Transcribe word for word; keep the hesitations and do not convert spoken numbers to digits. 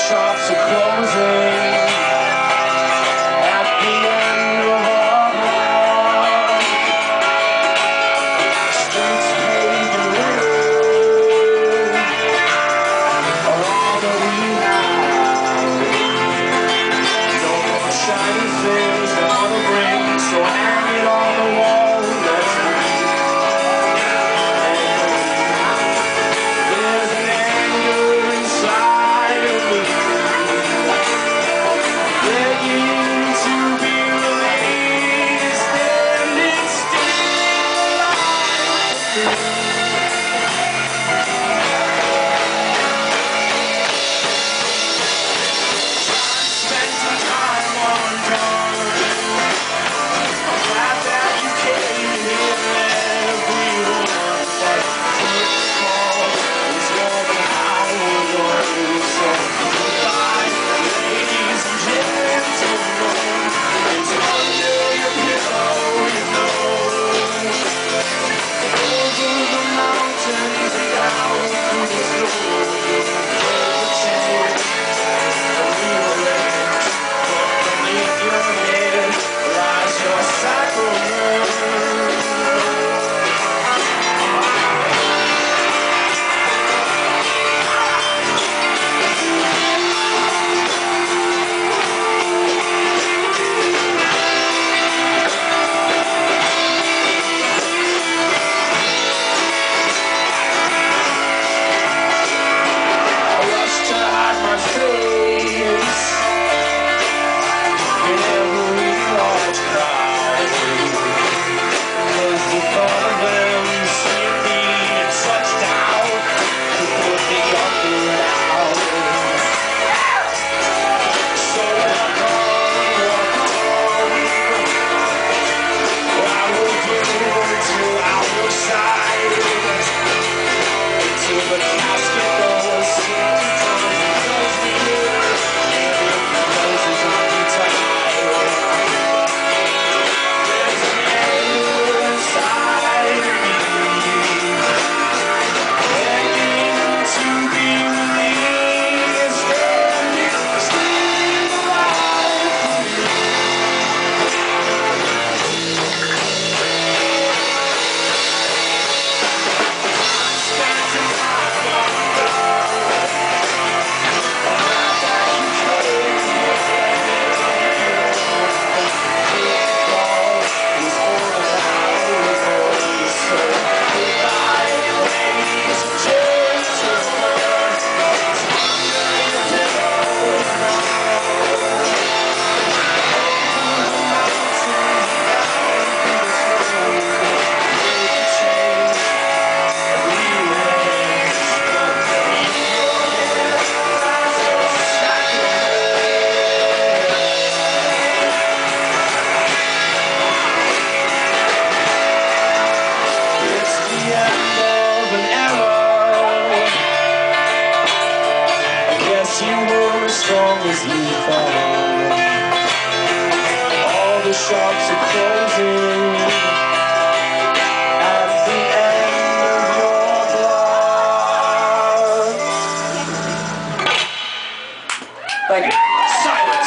shops are closing at the end of our block. Streets paved and littered are all that we have. No more shiny things that want to bring, so hang it on the wall. Let's breathe. There's an anger inside of me, begging to be released, standing still alive. Spend some time on guard. I'm glad that you came here, everyone, but football is more than I would want to. So goodbye, ladies and gentlemen. It's under your pillow, you know. Over the mountains and down through the snow. The chance of rearrange, but beneath your head lies your sacrament. I rush to hide my face in every large crowd, 'cause the thought of them seeing me in such doubt could put me under and out. So walk on, walk on, I will burn till our side, till the casket goes closes the year and it closes on me tight. There's an anger inside of me, begging to be released, standing still alive. Spend some time on God. I'm glad that you came here. Football is more than I would want. So goodbye, ladies and gentlemen. It's under your pillow now. Over the mountains and down through the snow. Break the chains and rearrange, but beneath your head lies your sacrament. It's the end of an era. I guess you were as strong as you thought. All the shops are closing at the end of your block. Thank you. Silence.